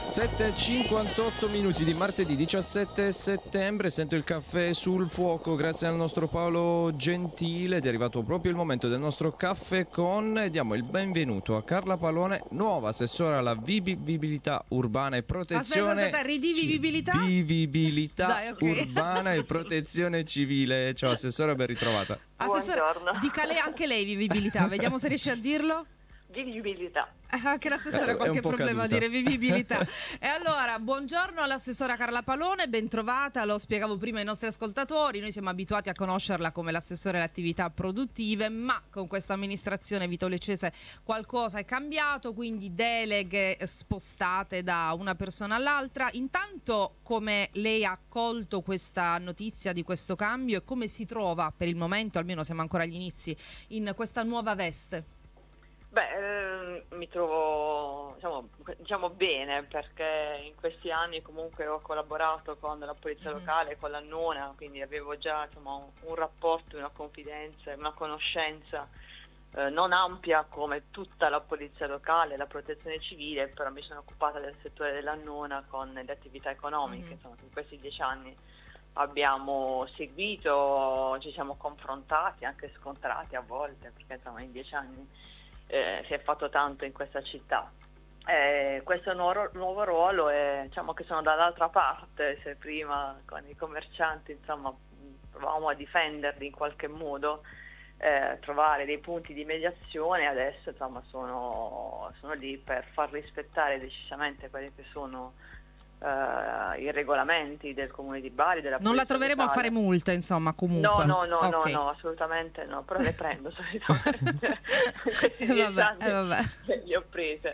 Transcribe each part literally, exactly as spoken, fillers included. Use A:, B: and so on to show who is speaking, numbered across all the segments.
A: sette e cinquantotto minuti di martedì diciassette settembre. Sento il caffè sul fuoco grazie al nostro Paolo Gentile ed è arrivato proprio il momento del nostro caffè con e diamo il benvenuto a Carla Palone, nuova assessora alla vivibilità urbana e protezione.
B: Aspetta, aspetta, ridivivibilità?
A: Vivibilità
B: Dai, okay.
A: urbana e protezione civile. Ciao assessora, ben ritrovata.
B: Assessore,
C: Buongiorno.
B: dica lei anche lei vivibilità, vediamo se riesce a dirlo.
C: Vivibilità.
B: Eh, Anche l'assessore ha
A: Eh, è
B: qualche
A: un po'
B: problema
A: caduta.
B: a dire vivibilità. E allora, buongiorno all'assessora Carla Palone, ben trovata. Lo spiegavo prima ai nostri ascoltatori, noi siamo abituati a conoscerla come l'assessore alle attività produttive, ma con questa amministrazione Vito Lecese qualcosa è cambiato, quindi deleghe spostate da una persona all'altra. Intanto, come lei ha accolto questa notizia di questo cambio e come si trova per il momento, almeno siamo ancora agli inizi, in questa nuova veste?
C: Beh, eh, mi trovo diciamo, diciamo bene, perché in questi anni comunque ho collaborato con la polizia locale, con l'Annona, quindi avevo già insomma, un, un rapporto, una confidenza, una conoscenza eh, non ampia come tutta la polizia locale, la protezione civile, però mi sono occupata del settore dell'Annona con le attività economiche. Mm-hmm. Insomma, in questi dieci anni abbiamo seguito, ci siamo confrontati, anche scontrati a volte, perché insomma in dieci anni Eh, si è fatto tanto in questa città. Eh, questo nuovo, nuovo ruolo è, diciamo che sono dall'altra parte. Se prima con i commercianti insomma provavamo a difenderli in qualche modo, eh, trovare dei punti di mediazione, adesso insomma sono, sono lì per far rispettare decisamente quelli che sono Uh, i regolamenti del comune di Bari, della
B: non la troveremo
C: locale.
B: A fare multe, insomma, comunque.
C: No, no, no,
B: okay.
C: no, no, assolutamente no, però le prendo solitamente. Questi
B: eh vabbè,
C: anni
B: eh vabbè.
C: le ho prese.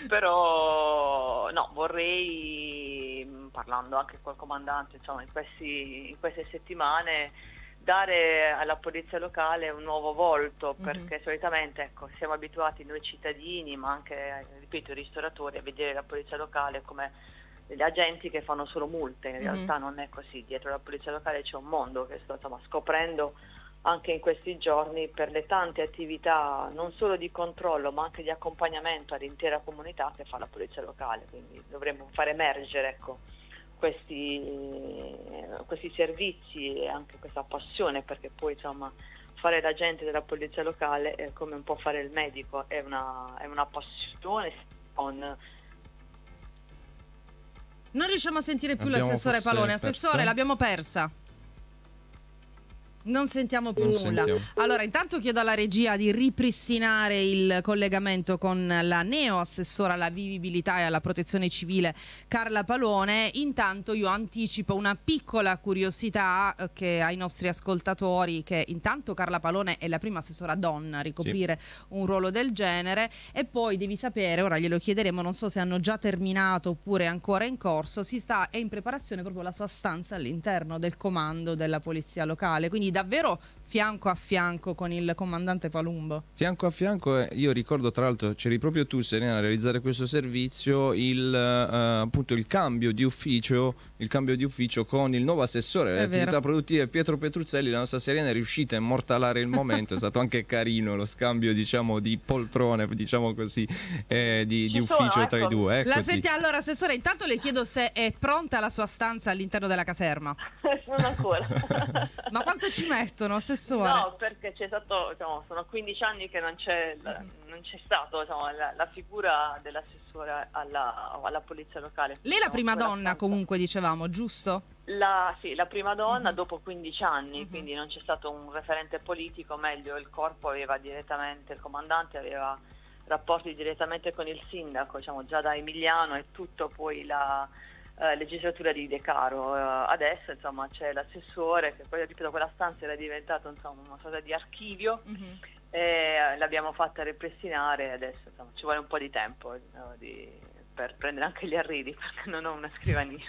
C: Però no, vorrei, parlando anche col comandante, insomma, in, questi, in queste settimane dare alla polizia locale un nuovo volto, mm-hmm. perché solitamente ecco, siamo abituati noi cittadini, ma anche, ripeto, i ristoratori, a vedere la polizia locale come degli agenti che fanno solo multe. In realtà mm-hmm. non è così. Dietro la polizia locale c'è un mondo che sto insomma, scoprendo anche in questi giorni, per le tante attività non solo di controllo ma anche di accompagnamento all'intera comunità che fa la polizia locale. Quindi dovremmo far emergere ecco, questi, questi servizi e anche questa passione, perché poi insomma fare l'agente della polizia locale è come un po' fare il medico, è una, è una passione con...
B: Non riusciamo a sentire più
A: Abbiamo
B: l'assessore Palone.
A: persa.
B: Assessore, l'abbiamo persa. Non sentiamo più
A: non
B: nulla.
A: Sentiamo.
B: Allora, intanto chiedo alla regia di ripristinare il collegamento con la neo assessora alla vivibilità e alla protezione civile Carla Palone. Intanto io anticipo una piccola curiosità che ai nostri ascoltatori, che intanto Carla Palone è la prima assessora donna a ricoprire sì. un ruolo del genere, e poi devi sapere, ora glielo chiederemo, non so se hanno già terminato oppure ancora in corso, si sta è in preparazione proprio la sua stanza all'interno del comando della polizia locale, quindi davvero fianco a fianco con il comandante Palumbo.
A: Fianco a fianco, eh, io ricordo tra l'altro c'eri proprio tu Serena a realizzare questo servizio, il eh, appunto il cambio di ufficio il cambio di ufficio con il nuovo assessore alle attività produttive Pietro Petruzzelli. La nostra Serena è riuscita a immortalare il momento, è stato anche carino lo scambio diciamo di poltrone, diciamo così, eh, di, di ufficio sono, tra ecco. i due. Eccoti.
B: La senti allora assessore, intanto le chiedo se è pronta la sua stanza all'interno della caserma.
C: Non ancora.
B: Ma quanto ci mettono, assessore?
C: No, perché c'è stato, diciamo, sono quindici anni che non c'è, mm-hmm. non c'è stato diciamo, la, la figura dell'assessore alla, alla polizia locale.
B: Lei è la prima donna comunque, dicevamo, giusto?
C: La, sì, la prima donna mm-hmm. dopo quindici anni, mm-hmm. quindi non c'è stato un referente politico, meglio il corpo aveva direttamente, il comandante aveva rapporti direttamente con il sindaco, diciamo già da Emiliano e tutto poi la... Uh, legislatura di De Caro. Uh, adesso insomma c'è l'assessore che poi ripeto quella stanza era diventata insomma una sorta di archivio mm-hmm. e uh, l'abbiamo fatta ripristinare. Adesso insomma ci vuole un po' di tempo uh, di, per prendere anche gli arredi, perché non ho una scrivania.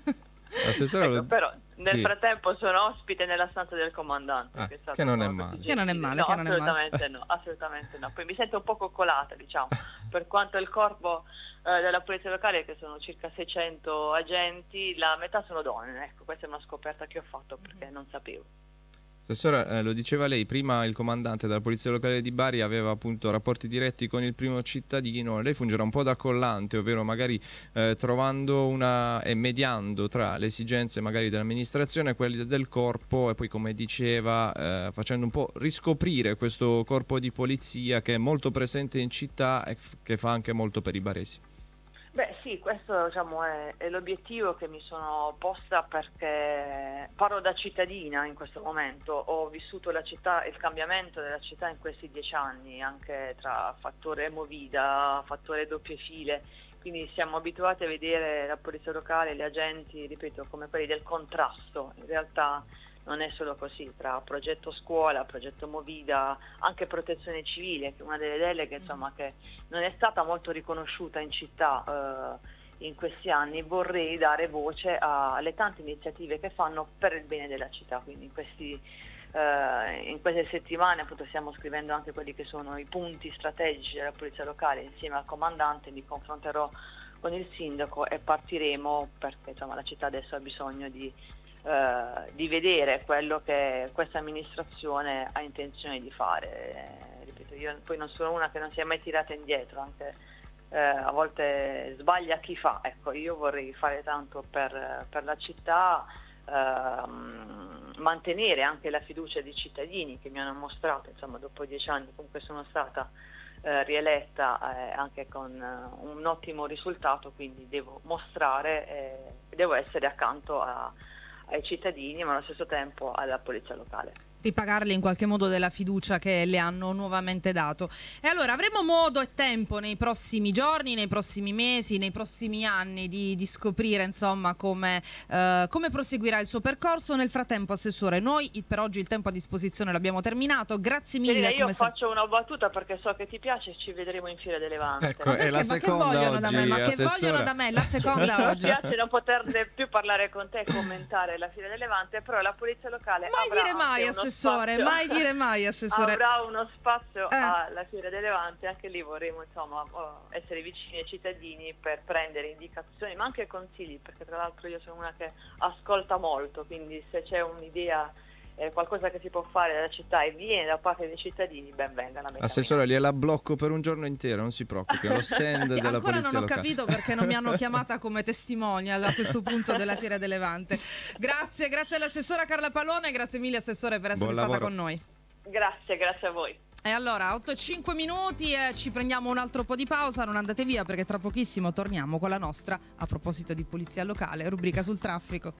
C: Ecco, però nel sì. frattempo sono ospite nella stanza del comandante,
A: ah,
C: che, è stato
A: che non è male,
B: che non è male,
C: no,
B: che non
C: assolutamente
B: è male.
C: no, assolutamente no. Poi mi sento un po' coccolata, diciamo, per quanto il corpo eh, della polizia locale, che sono circa seicento agenti, la metà sono donne. Ecco, questa è una scoperta che ho fatto perché non sapevo.
A: Assessore, eh, lo diceva lei, prima il comandante della Polizia Locale di Bari aveva appunto rapporti diretti con il primo cittadino, lei fungerà un po' da collante, ovvero magari eh, trovando una e mediando tra le esigenze magari dell'amministrazione e quelle del corpo, e poi, come diceva, eh, facendo un po' riscoprire questo corpo di polizia che è molto presente in città e f- che fa anche molto per i baresi.
C: Beh sì, questo diciamo, è, è l'obiettivo che mi sono posta, perché parlo da cittadina in questo momento, ho vissuto la città, il cambiamento della città in questi dieci anni, anche tra fattore movida, fattore doppie file, quindi siamo abituati a vedere la polizia locale, gli agenti, ripeto, come quelli del contrasto. In realtà non è solo così, tra progetto scuola, progetto movida, anche protezione civile, che è una delle deleghe insomma, che non è stata molto riconosciuta in città eh, in questi anni. Vorrei dare voce a, alle tante iniziative che fanno per il bene della città, quindi in, questi, eh, in queste settimane appunto stiamo scrivendo anche quelli che sono i punti strategici della polizia locale insieme al comandante, mi confronterò con il sindaco e partiremo, perché insomma, la città adesso ha bisogno di Uh, di vedere quello che questa amministrazione ha intenzione di fare. Eh, ripeto, io poi non sono una che non si è mai tirata indietro, anche eh, a volte sbaglia chi fa. Ecco, io vorrei fare tanto per, per la città, uh, mantenere anche la fiducia dei cittadini che mi hanno mostrato, insomma, dopo dieci anni comunque sono stata uh, rieletta eh, anche con uh, un ottimo risultato, quindi devo mostrare, eh, devo essere accanto a ai cittadini, ma allo stesso tempo alla polizia locale.
B: Ripagarli in qualche modo della fiducia che le hanno nuovamente dato. E allora avremo modo e tempo nei prossimi giorni, nei prossimi mesi, nei prossimi anni di, di scoprire insomma come, eh, come proseguirà il suo percorso. Nel frattempo, Assessore, noi per oggi il tempo a disposizione l'abbiamo terminato. Grazie mille.
C: Serena, io
B: come
C: faccio se... una battuta perché so che ti piace, ci vedremo in Fiera delle Levante.
A: Ecco, è la
B: ma
A: seconda
B: che vogliono
A: oggi,
B: da me? Ma che
A: Assessora.
B: vogliono da me? La seconda oggi.
C: Mi piace non poterne più parlare con te e commentare la Fiera delle Levante, però la polizia locale
B: mai
C: avrà
B: dire mai, Assessore,
C: spazio.
B: mai dire mai, Assessore.
C: Avrà uno spazio
B: eh.
C: alla Fiera delle Levante, anche lì vorremmo insomma essere vicini ai cittadini per prendere indicazioni ma anche consigli, perché tra l'altro io sono una che ascolta molto, quindi se c'è un'idea, eh, qualcosa che si può fare dalla città e viene da parte dei cittadini, ben venga. La
A: Assessore, gliela blocco per un giorno intero, non si preoccupi, allo stand
B: sì,
A: della
B: ancora
A: polizia
B: non ho
A: locale.
B: Capito perché non mi hanno chiamata come testimonial a questo punto della Fiera delle Levante. Grazie, grazie all'assessora Carla Pallone, grazie mille Assessore per essere
A: Buon
B: stata
A: lavoro.
B: con noi.
C: Grazie, grazie a voi.
B: E allora, otto e cinque minuti e ci prendiamo un altro po' di pausa, non andate via perché tra pochissimo torniamo con la nostra, a proposito di polizia locale, rubrica sul traffico.